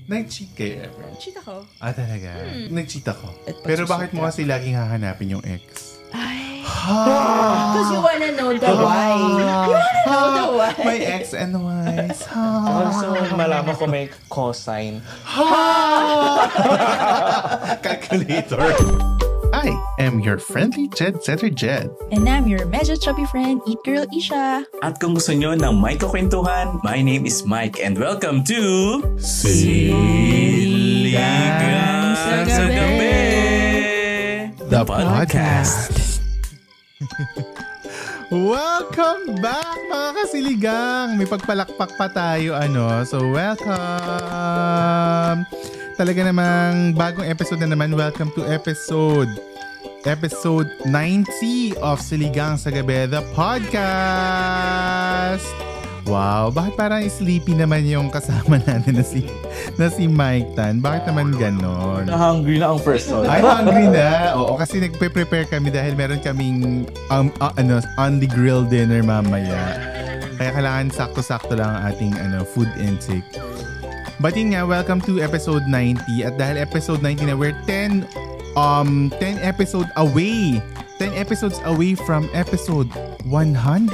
Nag-cheat kayo ever? Cheat ako. Ah, talaga? Nag-cheat ako. Pero bakit mo kasi laging hahanapin yung ex? Ay. Because you wanna know the why. You wanna know the why. My ex and Y's. Also, malaman ko may cosine. Calculator. I am your friendly Jed Setter Jed. And I'm your medyo chubby friend, Eat Girl Isha. At kung gusto nyo ng may kakwentuhan, my name is Mike and welcome to Siligang sa Gabi, the podcast. Welcome back mga kasiligang. May pagpalakpak pa tayo So welcome. Talaga namang bagong episode na naman. Welcome to episode 90 of Siligang sa Gabi, the podcast. Wow, bakit parang sleepy naman yung kasama natin na si Mike Tan? Bakit naman ganon? Na-hungry na ang person. Ay, hungry na. Oo, kasi nagpe-prepare kami dahil meron kaming on the grill dinner mamaya. Kaya kailangan sakto-sakto lang ang ating food intake. But yun nga, welcome to episode 90. At dahil episode 90 na, we're 10 episodes away. 10 episodes away from episode 100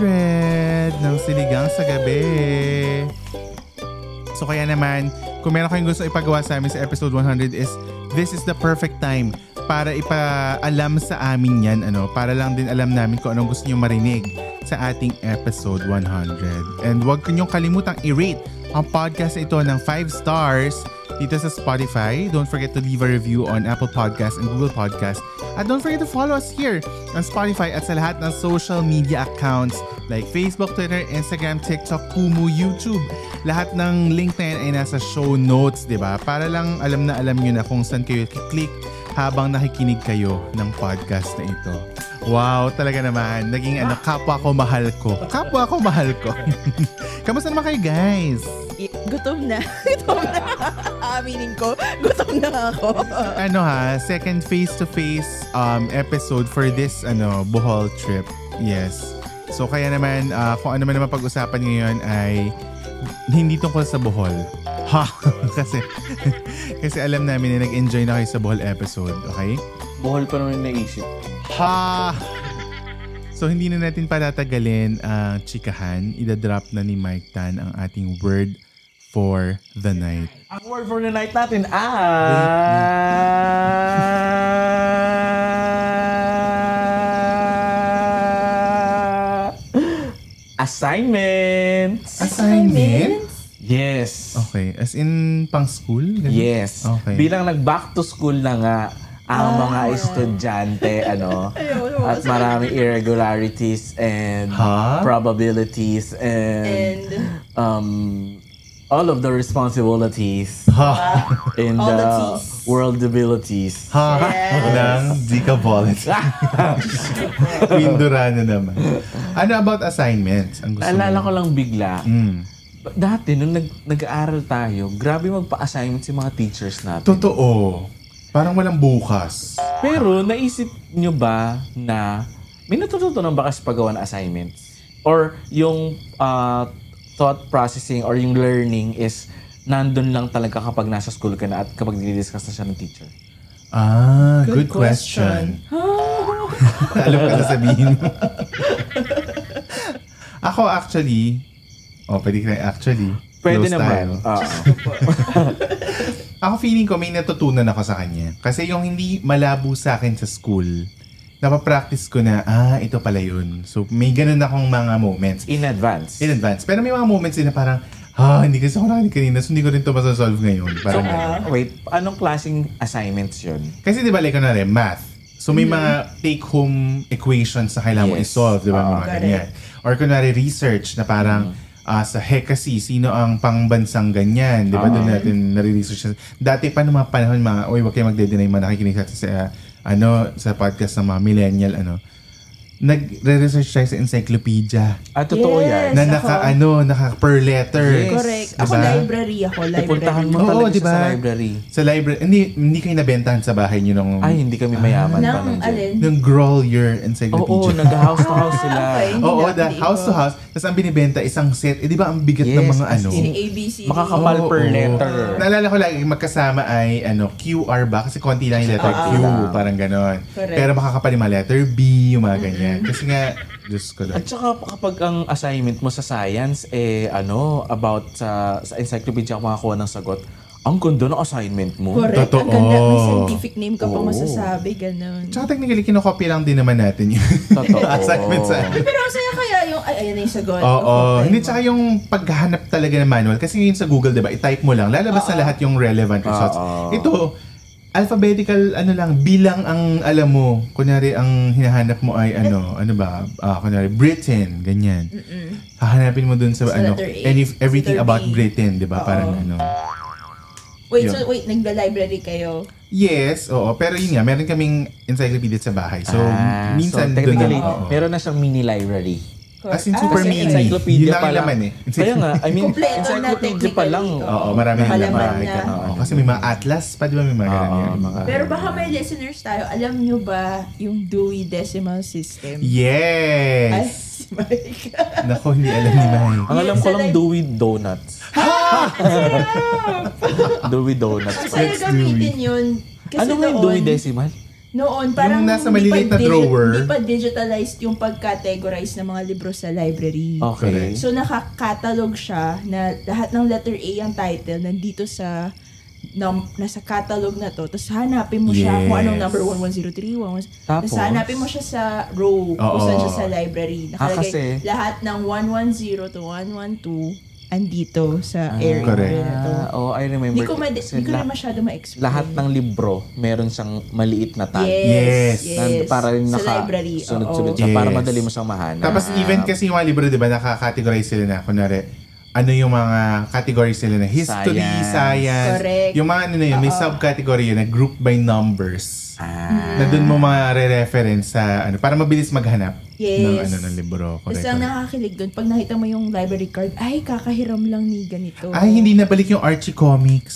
ng Siligang sa Gabi. So kaya naman, kung meron kayong gusto ipagawa sa amin sa episode 100 this is the perfect time para ipaalam sa amin yan. Para lang din alam namin kung anong gusto nyo marinig sa ating episode 100. And huwag nyo kalimutang i-rate ang podcast na ito ng 5 stars dito sa Spotify. Don't forget to leave a review on Apple Podcasts and Google Podcasts. At don't forget to follow us here on Spotify at sa lahat ng social media accounts like Facebook, Twitter, Instagram, TikTok, Kumu, YouTube. Lahat ng link na yan ay nasa show notes, diba? Para lang alam nyo na kung saan kayo kiklik habang nakikinig kayo ng podcast na ito. Wow, talaga naman. Naging kapwa ko mahal ko. Kapwa ko mahal ko. Kamusta naman kayo, guys? Gutom na. Aminin ko, gutom na ako. Second face-to-face episode for this Bohol trip. Yes. So kaya naman kung ano man naman pag-usapan ngayon ay hindi tungkol sa Bohol. Ha! kasi alam namin na nag-enjoy na kayo sa Bohol episode, okay? Bohol pa naman naisip. Ha! So hindi na natin patatagalin ang chikahan. Ida-drop na ni Mike Tan ang ating word for the night. Ang word for the night natin assignments. Assignments? Yes. Okay. As in pang school? Ganun? Yes. Okay. Bilang nag-back to school na nga ang mga estudyante, at maraming irregularities and probabilities and all of the responsibilities in all the world abilities. Ng Zika Bullet. Pindura na naman. Ano about assignments? Ang gusto Naalala ko lang bigla. Dati, nung nag-aaral tayo, grabe magpa-assignments yung mga teachers natin. Totoo. Parang walang bukas. Pero naisip nyo ba na may natututunan ba kasi paggawa ng assignments? Or yung thought processing or yung learning is nandun lang talaga kapag nasa school ka na at kapag dinidiscuss na siya ng teacher? Good question. Alam ko na sabihin mo. Ako actually, pwede ka actually. Pwede naman. Ako feeling ko may natutunan ako sa kanya. Kasi yung hindi malabo sa akin sa school, napapractice ko na, ito pala yun. So may ganun akong mga moments. In advance. Pero may mga moments din na parang, hindi kasi ako nakinig kanina, so hindi ko rin ito masasolve ngayon. Parang wait, anong klaseng assignments yun? Kasi diba, like, kunwari, math. So may mga take-home equations na kailangan mo i-solve, diba, mga ganyan. Or kunwari, research na parang, sa Hekasi, sino ang pangbansang ganyan? Diba, doon natin nare-research. Dati pa noong mga panahon, wag kayo magde-deny, nakikinig sa sa podcast ng mga millennial, nagre-research tayo sa encyclopedia Totoo yan. na Yes, naka per letter. Yes. Correct. Ako Diba? library. Pupuntahan mo Oo, talaga siya diba? sa library. Sa library, hindi kayo nabentahan sa bahay niyo nung Ay, hindi kami mayaman pa Nang nun. Jen. alin? nung Grolier Oo, encyclopedia. nag-house to house sila. Okay. Oo, Hindi house ko. to house. Tapos ang binibenta isang set. Di ba ang bigat Yes, ng mga as ano? in, ABCD. Makakapal Oo, per oo. letter. Naalala ko lagi magkasama ay QR ba? Kasi konti lang yung letter Q, parang ganon. Correct. Pero makakapal yung mga letter B, yung mga ganyan. Kasi nga, Diyos ko lang. At saka kapag ang assignment mo sa science, about sa encyclopedia ka makakuha ng sagot, ang ganda ng assignment mo. Correct. Totoo. Ang ganda. May scientific name ka pa Oo. masasabi. Ganun. Tsaka technically, kinokopy lang din naman natin yung Totoo. assignment sa Pero ang saya kaya yung, ayan na yung sagot. Oo. Okay. Hindi, tsaka yung paghahanap talaga ng manual. Kasi ngayon sa Google, diba, i-type mo lang, lalabas na lahat yung relevant results. Oo. Ito, alphabetical, bilang ang alam mo. Kunyari, ang hinahanap mo ay kunyari, Britain, ganyan. Hahanapin mo dun sa, letter A, everything letter about B. Britain, diba? Oo. Parang Wait, Yun. so nagla-library kayo? Yes, oo. Pero yun nga, meron kaming encyclopedia sa bahay. So, minsan so technically, oo. meron na siyang mini library. As in, super Kasi mini. encyclopedia Yun lang pa yung lang. laman eh. Kaya nga, I mean, Kompleto na encyclopedia pa lang. technically. Oo, marami na Malaman naman. na. Oo, kasi may mga atlas pa, di ba? May mga ganun yan. Pero baka may listeners tayo, alam nyo ba yung Dewey Decimal System? Ay, Yes! si Mike. Nako, hindi alam ni Mike. Ang alam ko lang Dewey Donuts. Dewey Donuts. Saan Let's gamitin yun? Kasi Ano nga yung Dewey Decimal? Noon, parang Yung nasa hindi maliliit pa na drawer. Hindi pa digitalized yung pag-categorize ng mga libro sa library. Okay. So, nakakatalog siya na lahat ng letter A ang title nandito sa nasa catalog na to. Tapos hanapin mo siya kung anong number 1103, 11... Tapos Tapos? hanapin mo siya sa row kung saan siya sa library. Nakalagay kasi- lahat ng 110 to 112 andito sa area correct. na to. I remember. Hindi ko, Kasi di ko rin masyado ma-explain. lahat ng libro, meron siyang maliit na tag. Yes. Para rin Sa library. sunod-sunod oo. siya, para Yes. madali mo siyang mahanap. Tapos even kasi yung mga libro, di ba, nakakategorize sila na, kunwari, ano yung mga categories sila na history, science. Correct. Yung mga ano na yun, may subcategory yun na group by numbers. Na dun mo mga re-reference sa para mabilis maghanap Yes. ng libro. Tapos Correct. ang nakakakilig doon, pag nakita mo yung library card, ay, kakahiram lang ni ganito. Ay, hindi nabalik yung Archie Comics.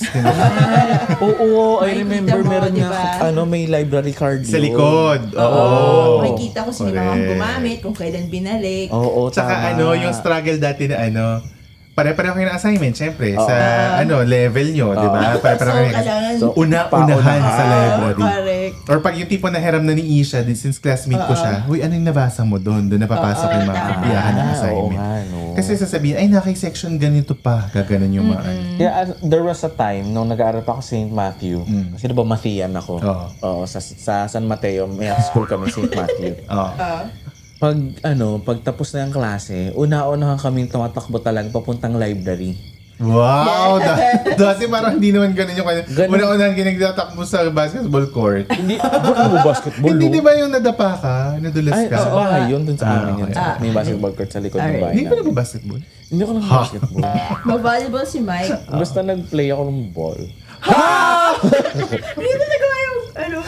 Oo, I Ay, remember kita mo, meron diba? nga, may library card Sa yun. likod. Oo. Makikita ko sino mga Correct. gumamit, kung kailan binalik. Oo, Tsaka tama. yung struggle dati na pare-pareho kayo ng assignment, syempre, sa level nyo, di ba? Pare-pareho So, kayo. kailangan... Una-unahan sa library. Correct. Or pag yung tipo na hiram na ni Isha, since classmate ko siya, huy, ano yung nabasa mo doon? Doon napapasok yung mga tama. kapiyahan ng Oo assignment. nga, no. Kasi sasabihin, ay, naki-section ganito pa. Gaganon yung mga ano. Yeah, there was a time nung nag-aaral pa ako sa St. Matthew. Kasi diba Matthean ako? Oo. Oo, sa San Mateo, may school kami St. Matthew. Oh. Pag tapos na yung klase, una-unahan kaming tumatakbo talaga papuntang library. Wow! Dati parang hindi naman ganun yung kanya. Ganun. Una-unahan ginagtatakbo sa basketball court. Hindi, mo basketball, Hindi di ba yung nadapa ka? Nadulas Ay, ka? sa bahay yun, dun sa amin yun. okay. May basketball court sa likod ng Alright. bahay Hindi ka namin. na basketball? Hindi ako nag-basketball. Ma-volleyball si Mike. Basta nag-play ako ng ball. Hindi na nagawa yung,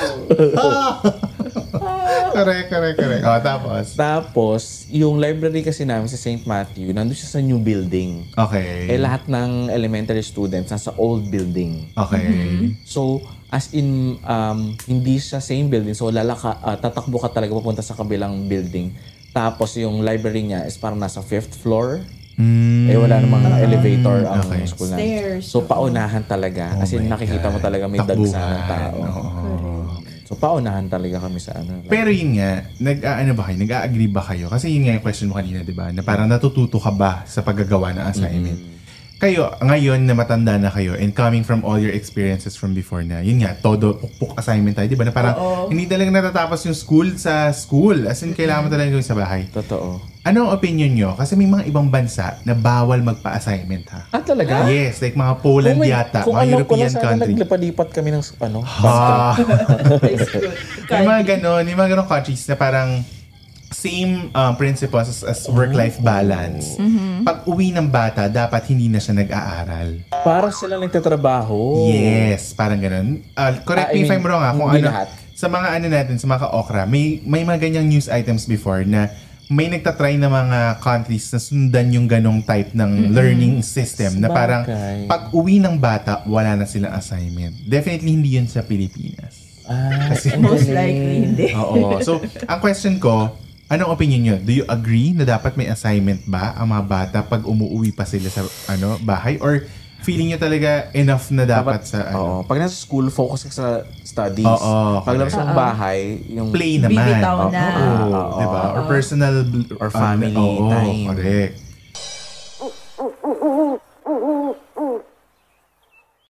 Correct. Tapos? Tapos, yung library kasi namin sa St. Matthew, nandun siya sa new building. Okay. Lahat ng elementary students nasa old building. Okay. So, as in, hindi siya same building. So, tatakbo ka talaga papunta sa kabilang building. Tapos, yung library niya is parang nasa 5th floor. Wala namang elevator ang school na. Stairs. So, paunahan talaga. As in, my nakikita mo God. talaga may dagsa ng tao. Oo. So, paunahan talaga kami sa ano. Pero yun nga, nag-a-agree ba kayo? Kasi yun nga yung question mo kanina, di ba? Na parang natututo ka ba sa paggagawa ng assignment? Kayo, ngayon na matanda na kayo and coming from all your experiences from before na, yun nga, todo pukpuk assignment tayo, di ba? Na parang hindi talaga natatapos yung school sa school. As in, kailangan mo talaga gawin sa bahay. Totoo. Ano ang opinion nyo? Kasi may mga ibang bansa na bawal magpa-assignment, ha? Talaga? Yes, like mga Poland yata, Kung mga alam ko European lang, sana country. naglipad-lipat kami ng Ah, High school. yung mga ganon countries na parang same principles as work-life balance. Pag uwi ng bata, dapat hindi na siya nag-aaral. Para sila nagtatrabaho. Yes, parang ganon. Correct me if I'm wrong, kung hindi ano. lahat. sa mga ano natin, sa mga ka-okra, may mga ganyang news items before na may nagtatry na mga countries na sundan yung ganong type ng learning system na parang Sabagay. pag uwi ng bata, wala na silang assignment. Definitely hindi yun sa Pilipinas. Kasi Most likely, hindi. Oo. So, ang question ko, anong opinion nyo? Do you agree na dapat may assignment ba ang mga bata pag umuwi pa sila sa bahay? Or feeling nyo talaga enough na dapat sa Oo. Pag nasa school, focus ka sa studies. Oo, Pag labas ng bahay, yung play naman? Bibitaw na. Oo, diba? Or personal Or family oo, time. correct.